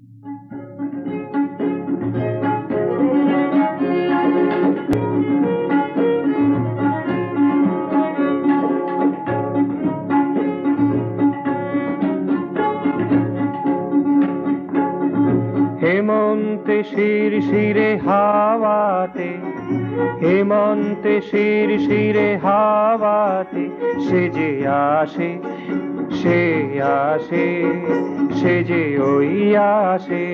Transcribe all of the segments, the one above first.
হেমন্তে শিরশিরে হাওয়াতে, হেমন্তে শিরশিরে হাওয়াতে সে যে আসে, সে আসে, সে যে ওই আসে।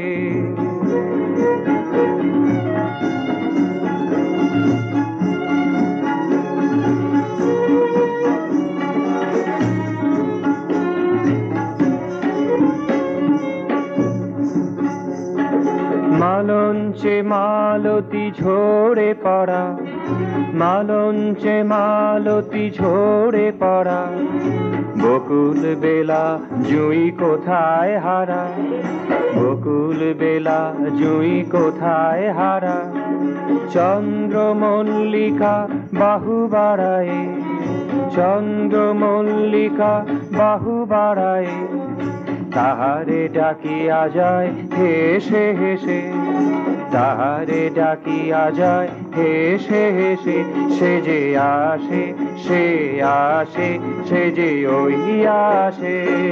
মালঞ্চে মালতী ঝরে পড়া, মালঞ্চে মালতী ঝরে পড়া, বকুল বেলা জুঁই কোথায় হারা, বকুল বেলা জুঁই কোথায় হারা। চন্দ্রমল্লিকা বাহু বাড়ায়, চন্দ্রমল্লিকা বাহু বাড়ায়, তাহারে ডাকিয়া যায় হেসে হেসে, তাহারে ডাকিয়া যায় হেসে হেসে। সে যে আসে, সে আসে, সে যে ওই আসে।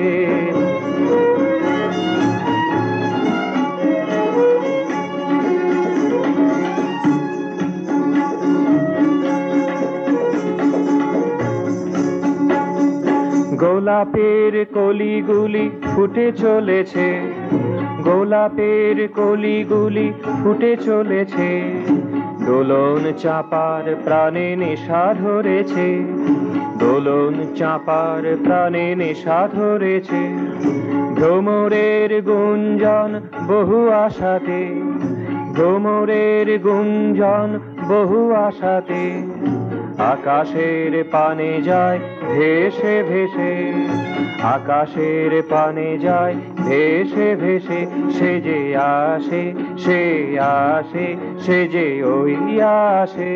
গোলাপের কলিগুলি ফুটে চলেছে, গোলাপের কলিগুলি ফুটে চলেছে, দোলন চাপার প্রাণে নেশা ধরেছে, দোলন চাপার প্রাণে নেশা ধরেছে। ভ্রমরের গুঞ্জন বহু আশাতে, ভ্রমরের গুঞ্জন বহু আশাতে, আকাশের পানে যায় ভেসে ভেসে, আকাশের পানে যায় ভেসে ভেসে। সে যে আসে, সে আসে, সে যে ওই আসে।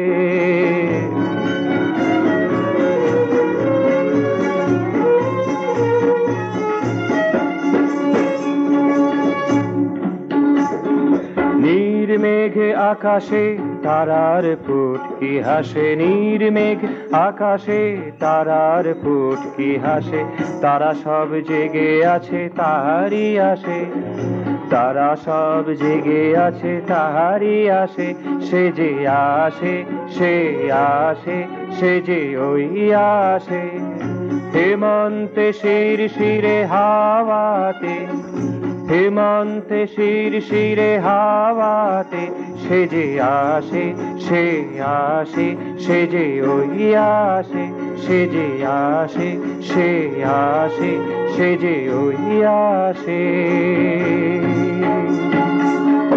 নির্মেঘে আকাশে তারার ফুটকি হাসে, নির্মেঘ আকাশে তারার ফুটকি হাসে, তারা সব জেগে আছে তাহারি আসে, তারা সব জেগে আছে তাহারি আসে। সে যে আসে, সে আসে, সে যে ওই আসে। হেমন্তে শিরশিরে হাওয়াতে, হেমন্তে শিরশিরে হাওয়াতে সে যে আসে, সে আসে, সে যে ওই আসে, সে যে আসে, সে আসে, সে যে ওই আসে।